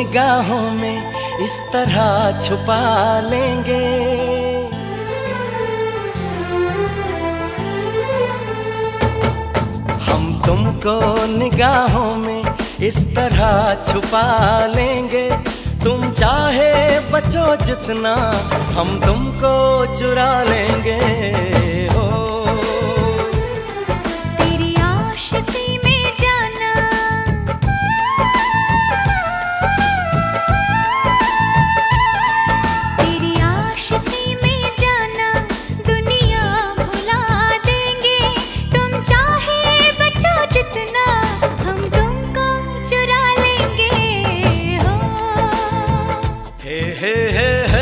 निगाहों में इस तरह छुपा लेंगे। हम तुमको निगाहों में इस तरह छुपा लेंगे। तुम चाहे बचो जितना हम तुमको चुरा लेंगे। हो तेरी आशिकी में जाना, तेरी आशिकी में जाना दुनिया भुला देंगे। तुम चाहे बचो जितना हम तुमको चुरा लेंगे। हो हे हे हे हे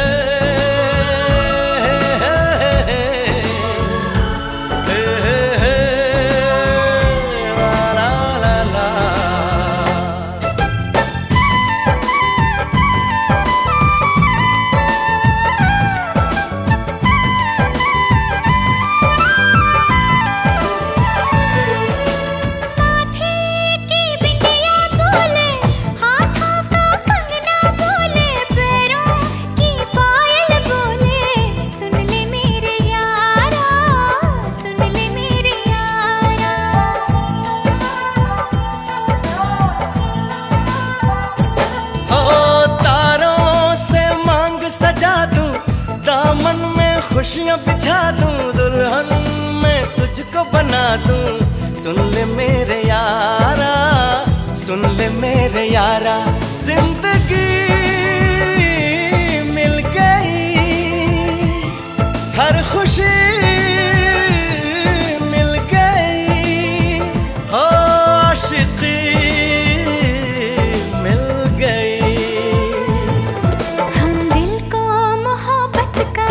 खुशियाँ बिछा दूं, दुल्हन मैं तुझको बना दूं। सुन ले मेरे यारा, सुन ले मेरे यारा, जिंदगी मिल गई, हर खुशी मिल गई, हो आशिकी मिल गई। हम दिल को मोहब्बत का,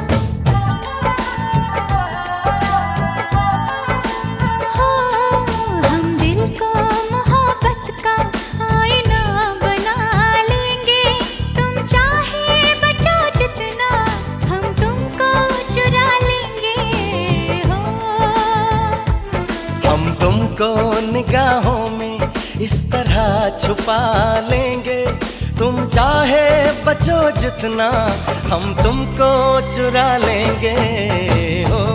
तुमको निगाहों में इस तरह छुपा लेंगे। तुम चाहे बचो जितना हम तुमको चुरा लेंगे। हो